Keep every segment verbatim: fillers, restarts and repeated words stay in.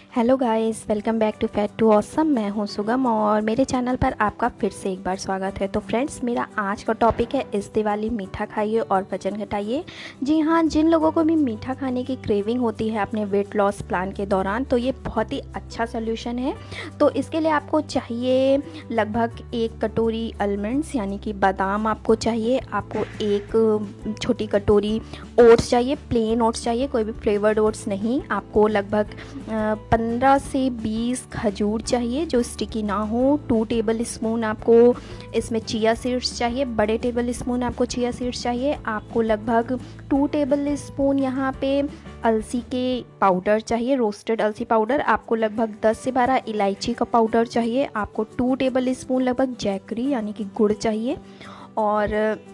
Hello guys, welcome back to fat to awesome. मैं हूं सुगम और मेरे चैनल पर आपका फिर से एक बार स्वागत है। तो फ्रेंड्स, मेरा आज का टॉपिक है इस दिवाली मीठा खाइए और वजन घटाइए। जी हाँ, जिन लोगों को भी मीठा खाने की क्रेविंग होती है अपने वेट लॉस प्लान के दौरान, तो ये बहुत ही अच्छा सोल्यूशन है। तो इसके लिए आपको चाहिए लगभग एक कटोरी आलमंड्स यानी कि बादाम आपको चाहिए। आपको एक छोटी कटोरी ओट्स चाहिए, प्लेन ओट्स चाहिए, कोई भी फ्लेवर्ड ओट्स नहीं। आपको लगभग पंद्रह से बीस खजूर चाहिए जो स्टिकी ना हो। टू टेबल स्पून आपको इसमें चिया सीड्स चाहिए, बड़े टेबल स्पून आपको चिया सीड्स चाहिए। आपको लगभग टू टेबल स्पून यहाँ पे अलसी के पाउडर चाहिए, रोस्टेड अलसी पाउडर। आपको लगभग दस से बारह इलायची का पाउडर चाहिए। आपको टू टेबल स्पून लगभग जैगरी यानी कि गुड़ चाहिए और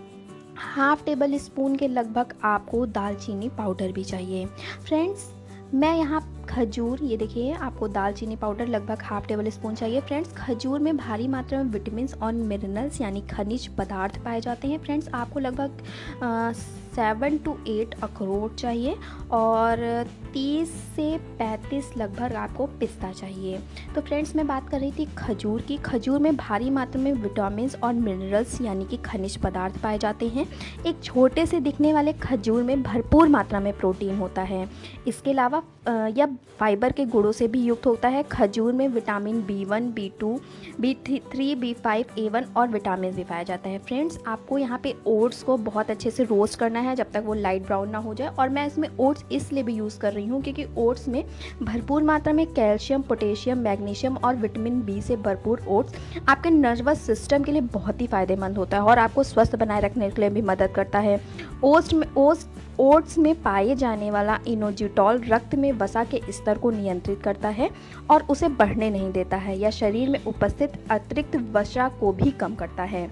हाफ टेबल स्पून के लगभग आपको दालचीनी पाउडर भी चाहिए। फ्रेंड्स, मैं यहाँ खजूर, ये देखिए, आपको दालचीनी पाउडर लगभग हाफ टेबल स्पून चाहिए। फ्रेंड्स, खजूर में भारी मात्रा में विटामिन और मिनरल्स यानी खनिज पदार्थ पाए जाते हैं। फ्रेंड्स, आपको लगभग सेवन टू एट अखरोट चाहिए और तीस से पैंतीस लगभग आपको पिस्ता चाहिए। तो फ्रेंड्स, मैं बात कर रही थी खजूर की। खजूर में भारी मात्रा में विटामिन और मिनरल्स यानी कि खनिज पदार्थ पाए जाते हैं। एक छोटे से दिखने वाले खजूर में भरपूर मात्रा में प्रोटीन होता है। इसके अलावा यह फाइबर के गुणों से भी युक्त होता है। खजूर में vitamin B one, B two, B three, B five, A one और विटामिन भी पाया जाता है। फ्रेंड्स, आपको यहाँ पे ओट्स को बहुत अच्छे से रोस्ट करना है जब तक वो लाइट ब्राउन ना हो जाए। और मैं इसमें ओट्स इसलिए भी यूज़ कर रही हूँ क्योंकि ओट्स में भरपूर मात्रा में कैल्शियम, पोटेशियम, मैग्नीशियम और विटामिन बी से भरपूर ओट्स आपके नर्वस सिस्टम के लिए बहुत ही फायदेमंद होता है और आपको स्वस्थ बनाए रखने के लिए भी मदद करता है। ओट्स में ओट्स ओट्स में पाए जाने वाला इनोजिटॉल रक्त में वसा के स्तर को नियंत्रित करता है और उसे बढ़ने नहीं देता है। यह शरीर में उपस्थित अतिरिक्त वसा को भी कम करता है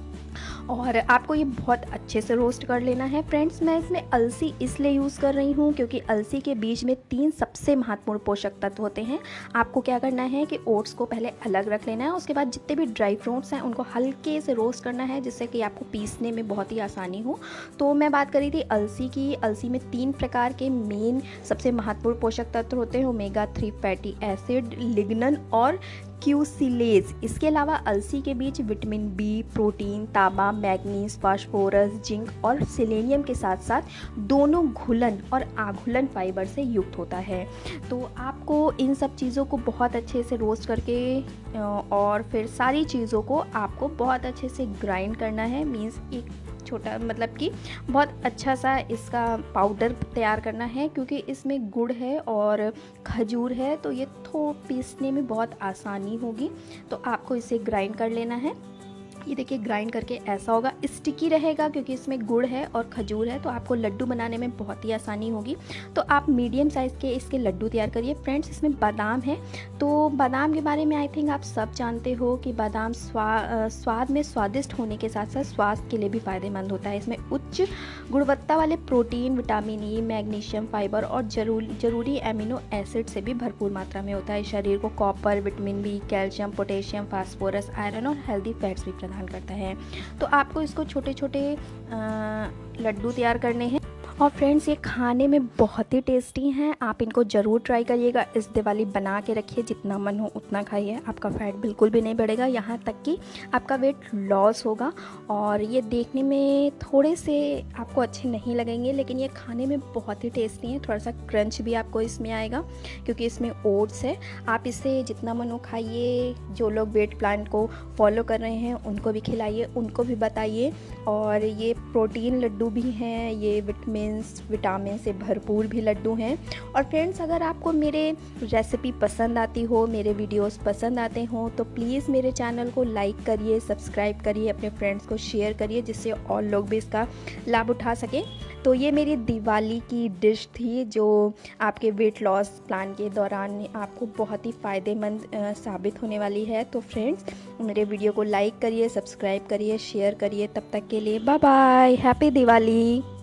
और आपको ये बहुत अच्छे से रोस्ट कर लेना है। फ्रेंड्स, मैं इसमें अलसी इसलिए यूज़ कर रही हूँ क्योंकि अलसी के बीज में तीन सबसे महत्वपूर्ण पोषक तत्व होते हैं। आपको क्या करना है कि ओट्स को पहले अलग रख लेना है, उसके बाद जितने भी ड्राई फ्रूट्स हैं उनको हल्के से रोस्ट करना है जिससे कि आपको पीसने में बहुत ही आसानी हो। तो मैं बात करी थी अलसी की। अलसी में तीन प्रकार के मेन सबसे महत्वपूर्ण पोषक तत्व होते हैं, omega three fatty acid, lignan और क्यूसिलेज। इसके अलावा अलसी के बीच विटामिन बी, प्रोटीन, तांबा, मैग्नीज, फास्फोरस, जिंक और सेलेनियम के साथ साथ दोनों घुलन और आघुलन फाइबर से युक्त होता है। तो आपको इन सब चीज़ों को बहुत अच्छे से रोस्ट करके और फिर सारी चीज़ों को आपको बहुत अच्छे से ग्राइंड करना है। मीन्स एक छोटा मतलब कि बहुत अच्छा सा इसका पाउडर तैयार करना है क्योंकि इसमें गुड़ है और खजूर है तो ये थोड़ा पीसने में बहुत आसानी होगी। तो आपको इसे ग्राइंड कर लेना है। ये देखिए, ग्राइंड करके ऐसा होगा, स्टिकी रहेगा क्योंकि इसमें गुड़ है और खजूर है तो आपको लड्डू बनाने में बहुत ही आसानी होगी। तो आप मीडियम साइज़ के इसके लड्डू तैयार करिए। फ्रेंड्स, इसमें बादाम है तो बादाम के बारे में आई थिंक आप सब जानते हो कि बादाम स्वा स्वाद में स्वादिष्ट होने के साथ साथ स्वास्थ्य के लिए भी फ़ायदेमंद होता है। इसमें उच्च गुणवत्ता वाले protein, vitamin E, magnesium, fibre और जरूरी जरूरी एमिनो एसिड से भी भरपूर मात्रा में होता है। शरीर को copper, vitamin B, calcium, potassium, phosphorus, iron और हेल्दी फैट्स भी प्रदान करता है। तो आपको इसको छोटे छोटे लड्डू तैयार करने हैं और फ्रेंड्स, ये खाने में बहुत ही टेस्टी हैं। आप इनको ज़रूर ट्राई करिएगा। इस दिवाली बना के रखिए, जितना मन हो उतना खाइए। आपका फैट बिल्कुल भी नहीं बढ़ेगा, यहाँ तक कि आपका वेट लॉस होगा। और ये देखने में थोड़े से आपको अच्छे नहीं लगेंगे लेकिन ये खाने में बहुत ही टेस्टी हैं। थोड़ा सा क्रंच भी आपको इसमें आएगा क्योंकि इसमें ओट्स है। आप इसे जितना मन हो खाइए। जो लोग वेट प्लान को फॉलो कर रहे हैं उनको भी खिलाइए, उनको भी बताइए। और ये प्रोटीन लड्डू भी हैं, ये विटामिन विटामिन से भरपूर भी लड्डू हैं। और फ्रेंड्स, अगर आपको मेरे रेसिपी पसंद आती हो, मेरे वीडियोस पसंद आते हों तो प्लीज़ मेरे चैनल को लाइक करिए, सब्सक्राइब करिए, अपने फ्रेंड्स को शेयर करिए जिससे और लोग भी इसका लाभ उठा सकें। तो ये मेरी दिवाली की डिश थी जो आपके वेट लॉस प्लान के दौरान आपको बहुत ही फ़ायदेमंद साबित होने वाली है। तो फ्रेंड्स, मेरे वीडियो को लाइक करिए, सब्सक्राइब करिए, शेयर करिए। तब तक के लिए बाय बाय, हैप्पी दिवाली।